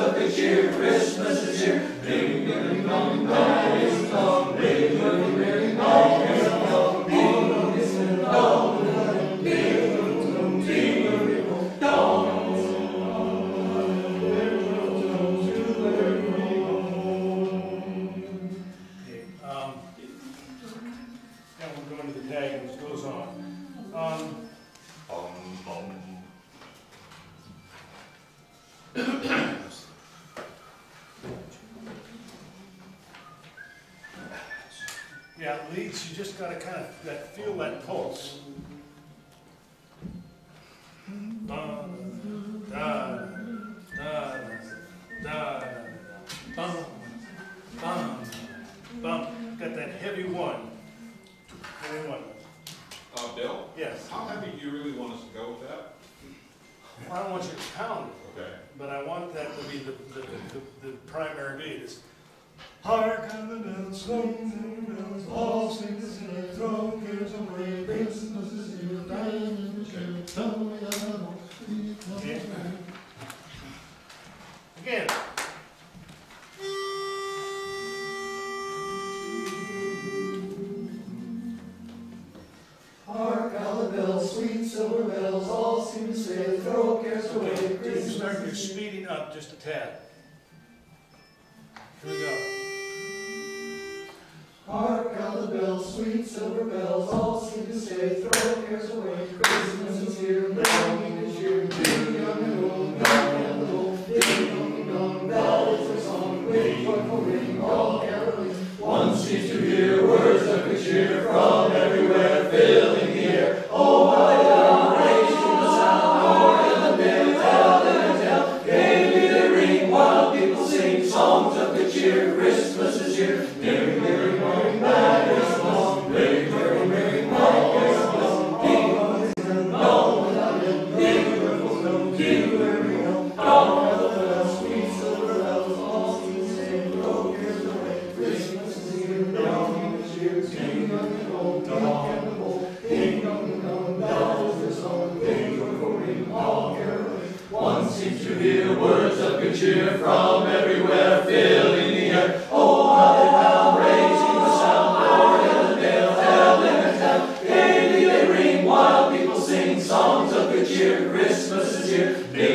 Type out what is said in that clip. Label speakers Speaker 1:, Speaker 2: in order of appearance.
Speaker 1: of good cheer, Christmas is here. Ding, ding, dong, dong, ding, dong, ding, dong, ding, dong, ding, dong, ding, dong, ding, ding, dong.
Speaker 2: Now we're going to the tag, which goes on. Yeah, leads, you just gotta kind of feel that pulse. Bum, da, da, da, bum, bum, bum. Got that heavy one. Heavy one.
Speaker 3: Bill?
Speaker 2: Yes.
Speaker 3: How heavy do you really want us to go with that?
Speaker 2: I don't want you to pound it,
Speaker 3: Okay.
Speaker 2: but I want that to be the primary beat. It's hark on the bells, swing the bells, all sing the singing, throw cares away, Christmas is here, dying in the shade. Okay. Again.
Speaker 1: Hark how the bells, sweet silver bells, all seem to say, throw cares away,
Speaker 2: You
Speaker 1: Christmas
Speaker 2: start your
Speaker 1: is here.
Speaker 2: speeding up just a tad. Here we go.
Speaker 1: Hark how the bells, sweet silver bells, all seem to say, throw cares away, Christmas is here, longing to cheer, ding dong and old, young and old, ding dong and dong, that is the song, with joyful ring, all caroling. One seems to hear words of good cheer from everywhere, filling the air. Oh, hallelujah, praise to the sound, Lord in the bell, tell and tell, gaily they ring, while people sing songs of good cheer, Christmas is here, merry, merry, merry, merry Christmas, merry, merry, merry, merry Christmas, ding, dong, dong, ding, dong, ding, dong, dong, sweet silver bells, all seem to say, throw cares away, Christmas is here, longing to cheer, ding dong and old, young and old, ding dong and dong, that is the song, ding joyful ring, all caroling. One seems to hear words of good cheer from everywhere, filling the air. Oh, how they pound, raising the sound, Lord in the dale, telling and tell, gaily they ring, while people sing songs of good cheer, Christmas is here.